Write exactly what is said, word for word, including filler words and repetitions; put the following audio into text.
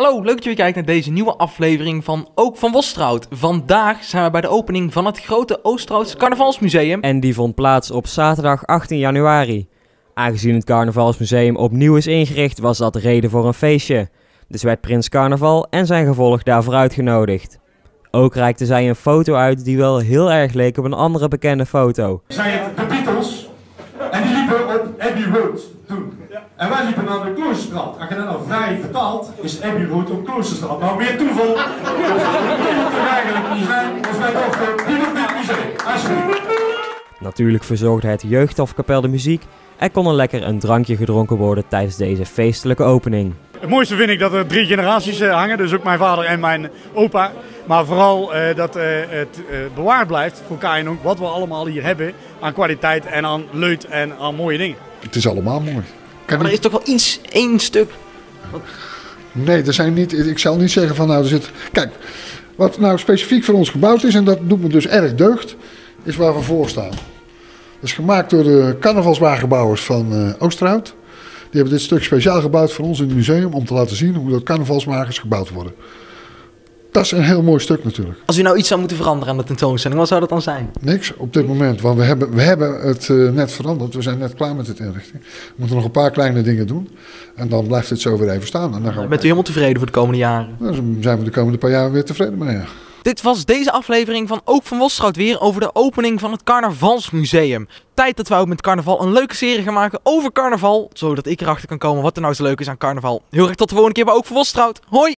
Hallo, leuk dat je weer kijkt naar deze nieuwe aflevering van Ook van Wostrout. Vandaag zijn we bij de opening van het grote Oosterhoutse Carnavalsmuseum. En die vond plaats op zaterdag achttien januari. Aangezien het Carnavalsmuseum opnieuw is ingericht, was dat reden voor een feestje. Dus werd Prins Carnaval en zijn gevolg daarvoor uitgenodigd. Ook reikte zij een foto uit die wel heel erg leek op een andere bekende foto. Zijn het de Beatles en die liepen op Abbey Road toen. En wij liepen naar de Kloosterstraat. Als je dat nou vrij vertaalt, is Abbey Road op Kloosterstraat. Nou, meer toeval. Dat moet er eigenlijk niet zijn. Dus wij dachten, hier op dit museum. Alsjeblieft. Natuurlijk verzorgde het jeugdhofkapel de muziek. Er kon er lekker een drankje gedronken worden tijdens deze feestelijke opening. Het mooiste vind ik dat er drie generaties uh, hangen, dus ook mijn vader en mijn opa. Maar vooral uh, dat uh, het uh, bewaard blijft voor Kaaienhoek wat we allemaal hier hebben aan kwaliteit en aan leut en aan mooie dingen. Het is allemaal mooi. Maar er is toch wel iets, één stuk... Wat... Nee, er zijn niet, ik zal niet zeggen van nou er zit... Kijk, wat nou specifiek voor ons gebouwd is, en dat doet me dus erg deugd, is waar we voor staan. Dat is gemaakt door de carnavalswagenbouwers van uh, Oosterhout. Die hebben dit stuk speciaal gebouwd voor ons in het museum om te laten zien hoe dat carnavalswagens gebouwd worden. Dat is een heel mooi stuk natuurlijk. Als u nou iets zou moeten veranderen aan de tentoonstelling, wat zou dat dan zijn? Niks op dit moment, want we hebben, we hebben het uh, net veranderd. We zijn net klaar met dit inrichting. We moeten nog een paar kleine dingen doen en dan blijft het zo weer even staan. En dan gaan we... Bent u helemaal tevreden voor de komende jaren? Dan zijn we de komende paar jaar weer tevreden mee. Ja. Dit was deze aflevering van Ook van Wostrout weer over de opening van het Carnavalsmuseum. Tijd dat we ook met carnaval een leuke serie gaan maken over carnaval, zodat ik erachter kan komen wat er nou zo leuk is aan carnaval. Heel erg tot de volgende keer bij Ook van Wostrout. Hoi!